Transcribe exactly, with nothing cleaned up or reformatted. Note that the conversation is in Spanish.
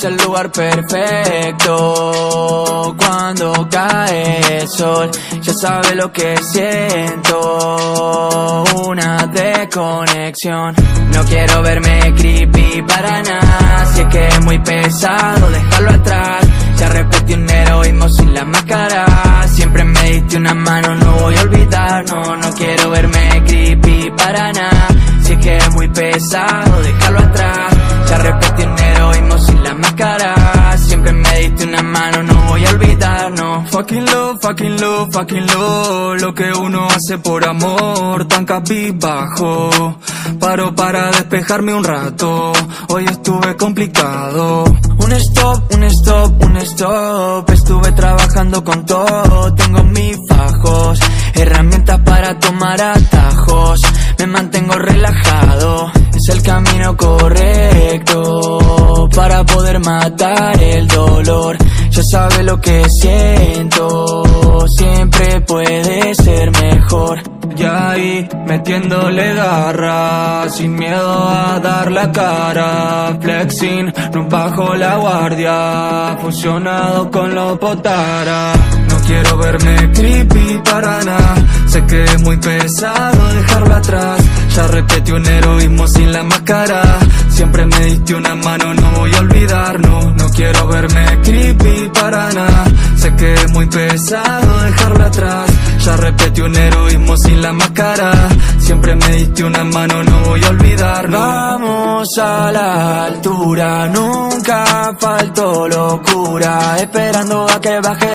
es el lugar perfecto. Cuando cae el sol, ya sabe lo que siento. Una desconexión. No quiero verme creepy para nada. Si es que es muy pesado, déjalo atrás. Ya repetí un heroísmo sin la máscara. Siempre me diste una mano, no voy a olvidar. No, no quiero verme creepy para nada. Si es que es muy pesado, déjalo atrás. Ya repetí un heroísmo sin la máscara. Siempre me diste una mano, no voy a olvidar, no. Fucking love, fucking love, fucking love. Lo que uno hace por amor, tan cabizbajo. Paro para despejarme un rato. Hoy estuve complicado. Un stop, un stop, un stop. Estuve trabajando con todo. Tengo mis fajos, herramientas para tomar atajos. Me mantengo relajado, es el camino correcto para poder matar el dolor. Ya sabe lo que siento, siempre puede ser mejor. Ya ahí, metiéndole garra, sin miedo a dar la cara. Flexing, no bajo la guardia, fusionado con los potara. No quiero verme creepy para nada. Sé que es muy pesado dejarlo atrás. Ya repetí un heroísmo sin la máscara. Siempre me diste una mano, no voy a olvidar, no. No quiero verme creepy para nada. Sé que es muy pesado dejarlo atrás. Ya repetí un heroísmo sin la máscara. Siempre me diste una mano, no voy a olvidar, no. Vamos a la altura, nunca faltó locura, esperando a que baje